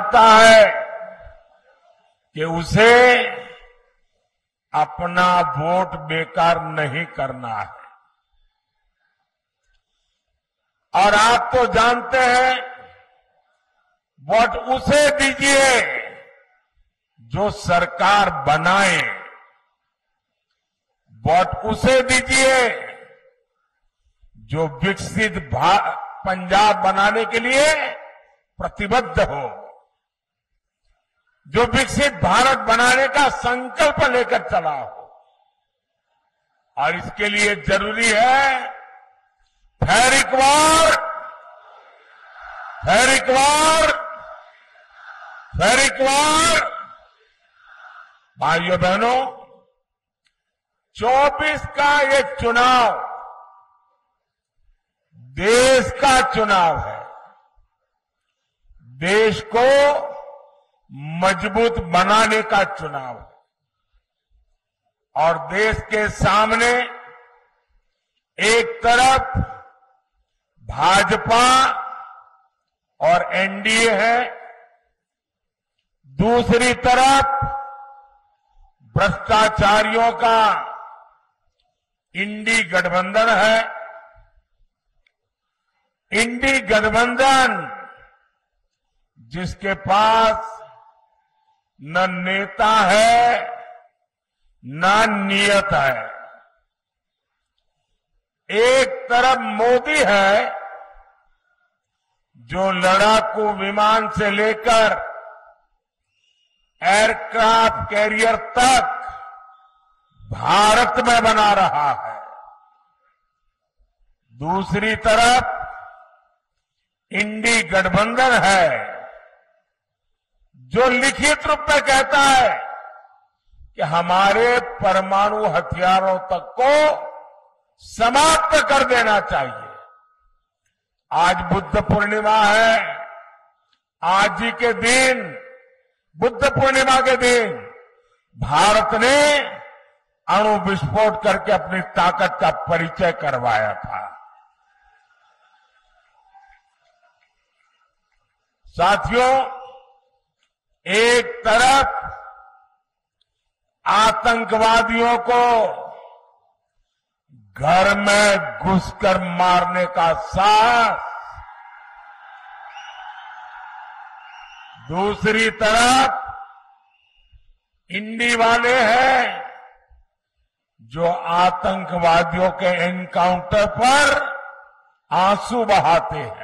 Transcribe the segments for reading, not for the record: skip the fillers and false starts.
जानता है कि उसे अपना वोट बेकार नहीं करना है। और आप तो जानते हैं, वोट उसे दीजिए जो सरकार बनाए, वोट उसे दीजिए जो विकसित पंजाब बनाने के लिए प्रतिबद्ध हो, जो विकसित भारत बनाने का संकल्प लेकर चला हो। और इसके लिए जरूरी है फिर एक बार भाइयों बहनों, 24 का ये चुनाव देश का चुनाव है। देश को मजबूत बनाने का चुनाव है। और देश के सामने एक तरफ भाजपा और एनडीए है, दूसरी तरफ भ्रष्टाचारियों का इंडी गठबंधन है। इंडी गठबंधन जिसके पास न नेता है न नियत है। एक तरफ मोदी है जो लड़ाकू विमान से लेकर एयरक्राफ्ट कैरियर तक भारत में बना रहा है। दूसरी तरफ इंडी गठबंधन है जो लिखित रूप में कहता है कि हमारे परमाणु हथियारों तक को समाप्त कर देना चाहिए। आज बुद्ध पूर्णिमा है। आज ही के दिन, बुद्ध पूर्णिमा के दिन, भारत ने अणु विस्फोट करके अपनी ताकत का परिचय करवाया था। साथियों, एक तरफ आतंकवादियों को घर में घुसकर मारने का साहस, दूसरी तरफ इंडी वाले हैं जो आतंकवादियों के एनकाउंटर पर आंसू बहाते हैं।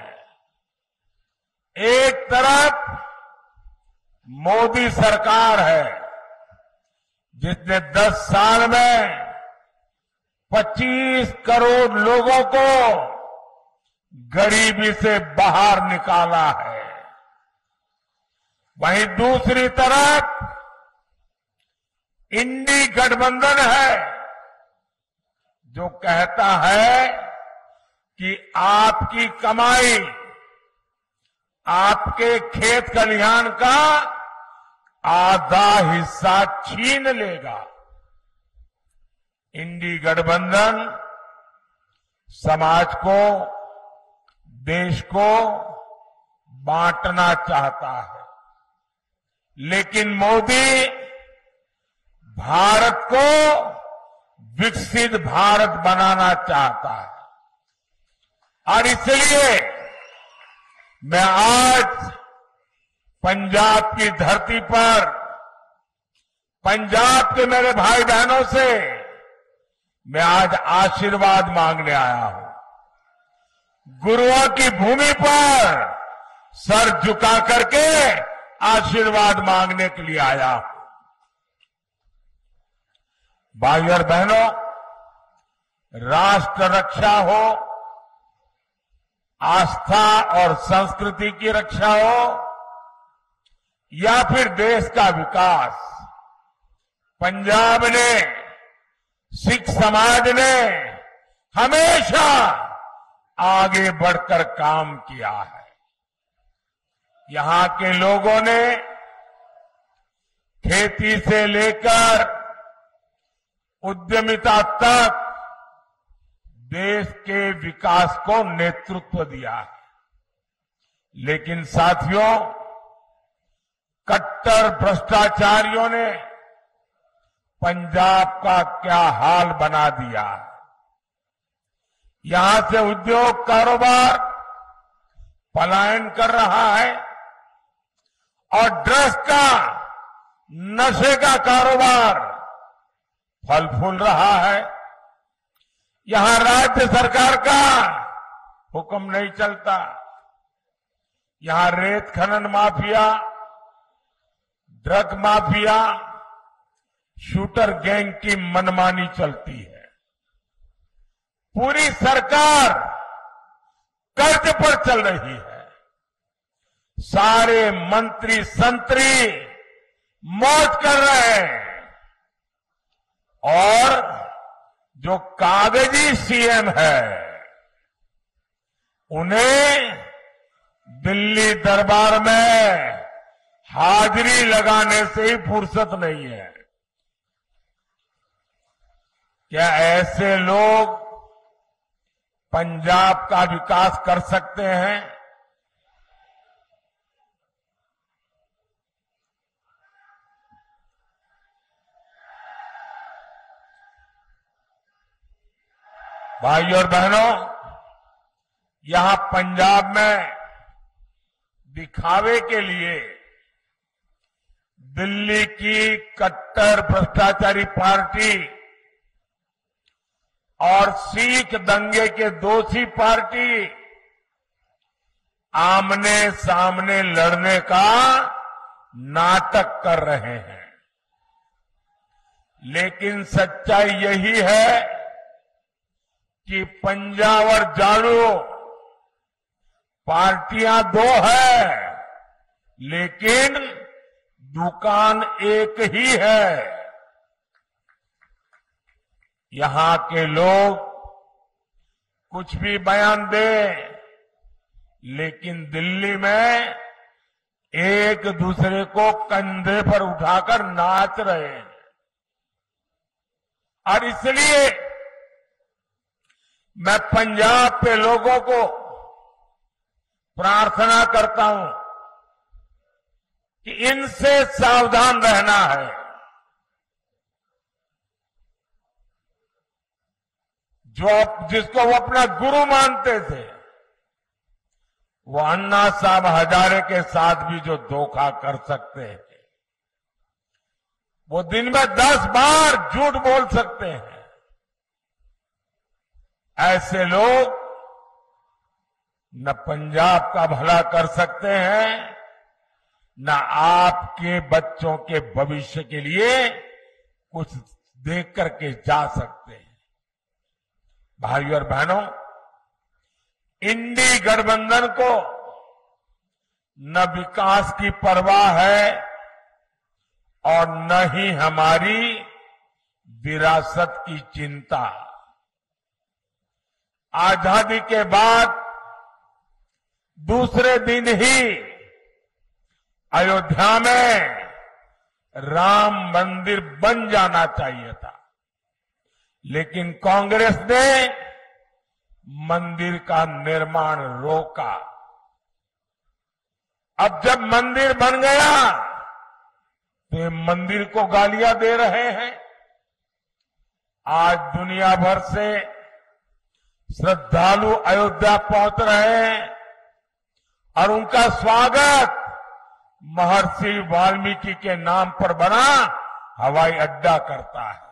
एक तरफ मोदी सरकार है जिसने 10 साल में 25 करोड़ लोगों को गरीबी से बाहर निकाला है। वहीं दूसरी तरफ इंडी गठबंधन है जो कहता है कि आपकी कमाई, आपके खेत खलिहान का आधा हिस्सा छीन लेगा। इंडी गठबंधन समाज को, देश को बांटना चाहता है, लेकिन मोदी भारत को विकसित भारत बनाना चाहता है। और इसलिए मैं आज पंजाब की धरती पर, पंजाब के मेरे भाई बहनों से मैं आज आशीर्वाद मांगने आया हूं। गुरुओं की भूमि पर सर झुका करके आशीर्वाद मांगने के लिए आया हूं। भाई और बहनों, राष्ट्र रक्षा हो, आस्था और संस्कृति की रक्षा हो, या फिर देश का विकास, पंजाब ने, सिख समाज ने हमेशा आगे बढ़कर काम किया है। यहां के लोगों ने खेती से लेकर उद्यमिता तक देश के विकास को नेतृत्व दिया है। लेकिन साथियों, कट्टर भ्रष्टाचारियों ने पंजाब का क्या हाल बना दिया। यहां से उद्योग कारोबार पलायन कर रहा है और ड्रग्स का, नशे का कारोबार फल फूल रहा है। यहां राज्य सरकार का हुक्म नहीं चलता। यहां रेत खनन mafia, drug mafia, shooter gang की मनमानी चलती है। पूरी सरकार कर्ज पर चल रही है। सारे मंत्री संतरी मौज कर रहे हैं और जो कागजी सीएम है उन्हें दिल्ली दरबार में हाजिरी लगाने से ही फुर्सत नहीं है। क्या ऐसे लोग पंजाब का विकास कर सकते हैं? भाइयों और बहनों, यहां पंजाब में दिखावे के लिए दिल्ली की कट्टर भ्रष्टाचारी पार्टी और सिख दंगे के दोषी पार्टी आमने सामने लड़ने का नाटक कर रहे हैं। लेकिन सच्चाई यही है कि पंजाब और झाड़ू पार्टियां दो है, लेकिन दुकान एक ही है। यहां के लोग कुछ भी बयान दें, लेकिन दिल्ली में एक दूसरे को कंधे पर उठाकर नाच रहे हैं। और इसलिए मैं पंजाब के लोगों को प्रार्थना करता हूं कि इनसे सावधान रहना है। जिसको वो अपना गुरु मानते थे, वो अन्ना साहब हजारे के साथ भी जो धोखा कर सकते हैं, वो दिन में 10 बार झूठ बोल सकते हैं। ऐसे लोग न पंजाब का भला कर सकते हैं, न आपके बच्चों के भविष्य के लिए कुछ देख करके जा सकते हैं। भाइयों और बहनों, इंडी गठबंधन को न विकास की परवाह है और न ही हमारी विरासत की चिंता। आजादी के बाद दूसरे दिन ही अयोध्या में राम मंदिर बन जाना चाहिए था, लेकिन कांग्रेस ने मंदिर का निर्माण रोका। अब जब मंदिर बन गया तो ये मंदिर को गालियां दे रहे हैं। आज दुनिया भर से श्रद्धालु अयोध्या पहुंच रहे हैं और उनका स्वागत महर्षि वाल्मीकि के नाम पर बना हवाई अड्डा करता है।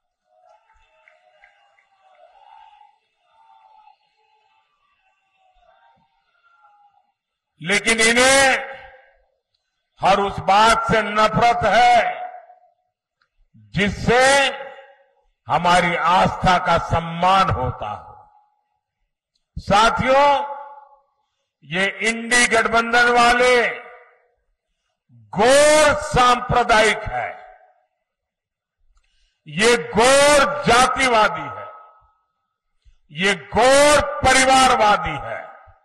लेकिन इन्हें हर उस बात से नफरत है जिससे हमारी आस्था का सम्मान होता हो। साथियों, ये इंडी गठबंधन वाले घोर सांप्रदायिक है, ये घोर जातिवादी है, ये घोर परिवारवादी है।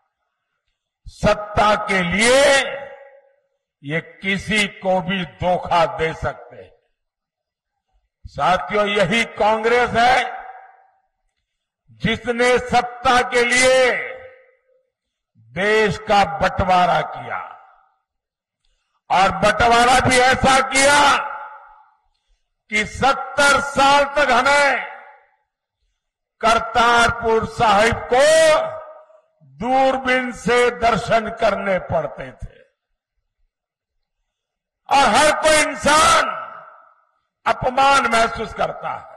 सत्ता के लिए ये किसी को भी धोखा दे सकते हैं। साथियों, यही कांग्रेस है जिसने सत्ता के लिए देश का बंटवारा किया और बंटवारा भी ऐसा किया कि 70 साल तक हमें करतारपुर साहिब को दूरबीन से दर्शन करने पड़ते थे और हर कोई इंसान अपमान महसूस करता है।